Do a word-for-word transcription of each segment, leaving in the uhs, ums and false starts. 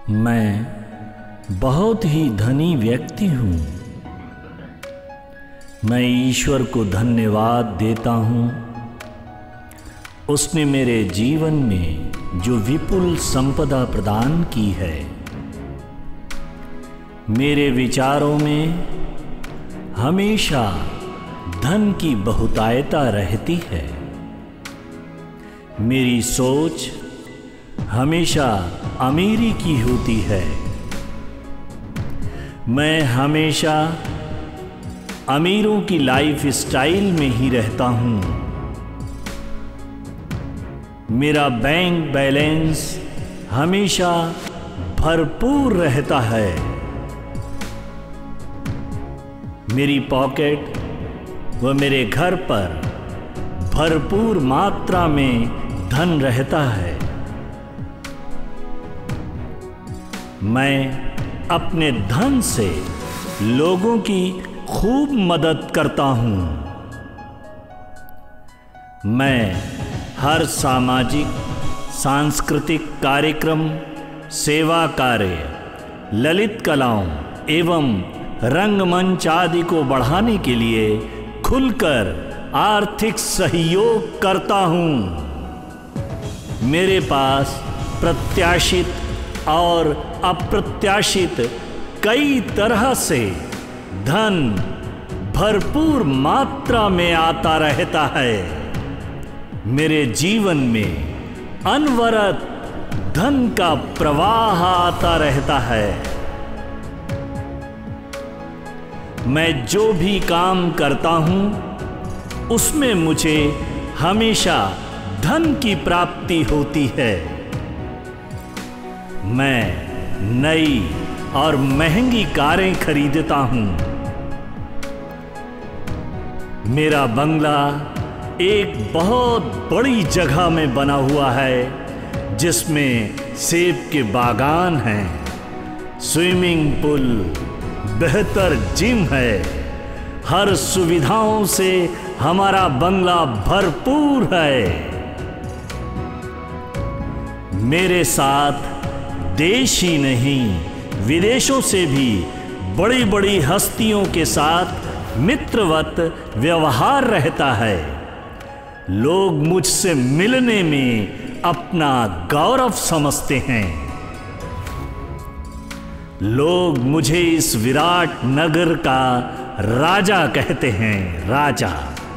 मैं बहुत ही धनी व्यक्ति हूँ। मैं ईश्वर को धन्यवाद देता हूँ। उसने मेरे जीवन में जो विपुल संपदा प्रदान की है। मेरे विचारों में हमेशा धन की बहुतायता रहती है। मेरी सोच हमेशा अमीरी की होती है। मैं हमेशा अमीरों की लाइफ स्टाइल में ही रहता हूँ। मेरा बैंक बैलेंस हमेशा भरपूर रहता है। मेरी पॉकेट व मेरे घर पर भरपूर मात्रा में धन रहता है। मैं अपने धन से लोगों की खूब मदद करता हूँ। मैं हर सामाजिक सांस्कृतिक कार्यक्रम, सेवा कार्य, ललित कलाओं एवं रंगमंच आदि को बढ़ाने के लिए खुलकर आर्थिक सहयोग करता हूँ। मेरे पास प्रत्याशित और अप्रत्याशित कई तरह से धन भरपूर मात्रा में आता रहता है। मेरे जीवन में अनवरत धन का प्रवाह आता रहता है। मैं जो भी काम करता हूं उसमें मुझे हमेशा धन की प्राप्ति होती है। मैं नई और महंगी कारें खरीदता हूं। मेरा बंगला एक बहुत बड़ी जगह में बना हुआ है, जिसमें सेब के बागान हैं, स्विमिंग पूल, बेहतर जिम है। हर सुविधाओं से हमारा बंगला भरपूर है। मेरे साथ देश ही नहीं विदेशों से भी बड़ी बड़ी हस्तियों के साथ मित्रवत व्यवहार रहता है। लोग मुझसे मिलने में अपना गौरव समझते हैं। लोग मुझे इस विराट नगर का राजा कहते हैं, राजा।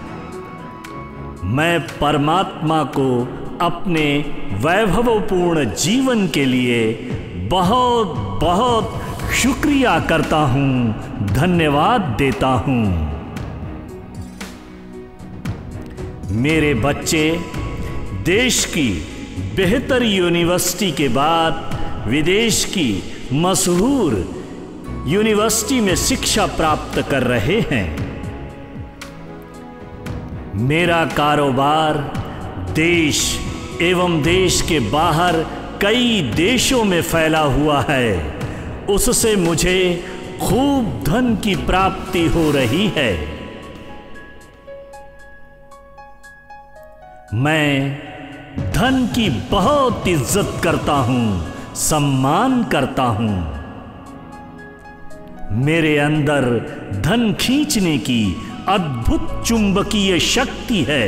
मैं परमात्मा को अपने वैभवपूर्ण जीवन के लिए बहुत बहुत शुक्रिया करता हूँ, धन्यवाद देता हूँ। मेरे बच्चे देश की बेहतर यूनिवर्सिटी के बाद विदेश की मशहूर यूनिवर्सिटी में शिक्षा प्राप्त कर रहे हैं। मेरा कारोबार देश एवं देश के बाहर कई देशों में फैला हुआ है। उससे मुझे खूब धन की प्राप्ति हो रही है। मैं धन की बहुत इज्जत करता हूँ, सम्मान करता हूँ। मेरे अंदर धन खींचने की अद्भुत चुंबकीय शक्ति है।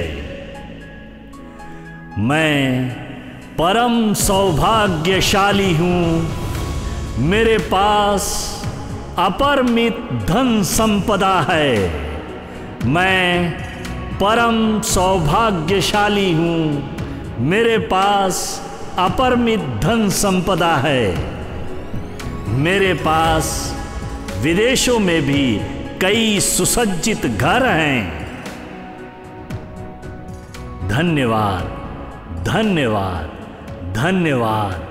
मैं परम सौभाग्यशाली हूँ। मेरे पास अपरिमित धन संपदा है। मैं परम सौभाग्यशाली हूँ। मेरे पास अपरिमित धन संपदा है। मेरे पास विदेशों में भी कई सुसज्जित घर हैं। धन्यवाद, धन्यवाद, धन्यवाद।